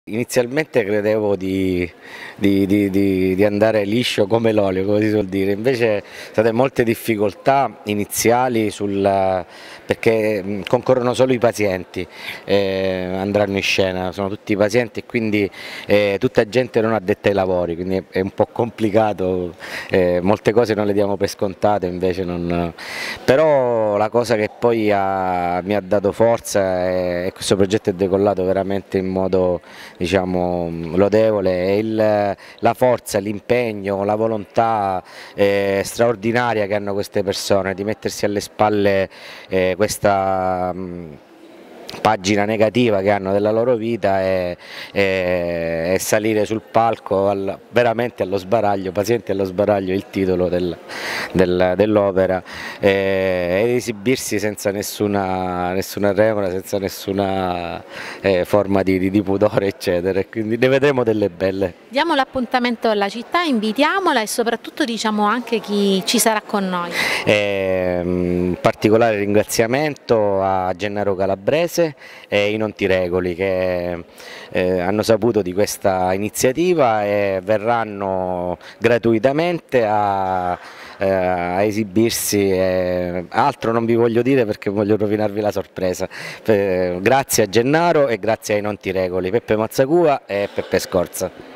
Inizialmente credevo di andare liscio come l'olio, come si suol dire, invece sono state molte difficoltà iniziali perché concorrono solo i pazienti, andranno in scena, sono tutti pazienti e quindi tutta gente non addetta ai lavori, quindi è un po' complicato, molte cose non le diamo per scontate, invece non. Però la cosa che poi mi ha dato forza è che questo progetto è decollato veramente in modo, diciamo, lodevole, e la forza, l'impegno, la volontà straordinaria che hanno queste persone di mettersi alle spalle questa pagina negativa che hanno della loro vita e salire sul palco veramente allo sbaraglio, pazienti allo sbaraglio, il titolo dell'opera, ed esibirsi senza nessuna remora, senza nessuna forma di pudore, eccetera. Quindi ne vedremo delle belle. Diamo l'appuntamento alla città, invitiamola e soprattutto diciamo anche chi ci sarà con noi. Un particolare ringraziamento a Gennaro Calabrese e i Nontiregoli che hanno saputo di questa iniziativa e verranno gratuitamente a esibirsi. Altro non vi voglio dire perché voglio rovinarvi la sorpresa. Grazie a Gennaro e grazie ai Nontiregoli, Peppe Mazzacua e Peppe Scorza.